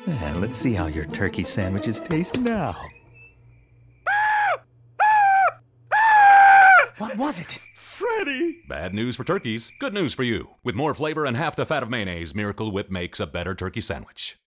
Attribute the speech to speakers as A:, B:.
A: Let's see how your turkey sandwiches taste now. What was it?
B: Freddy! Bad news for turkeys, good news for you. With more flavor and half the fat of mayonnaise, Miracle Whip makes a better turkey sandwich.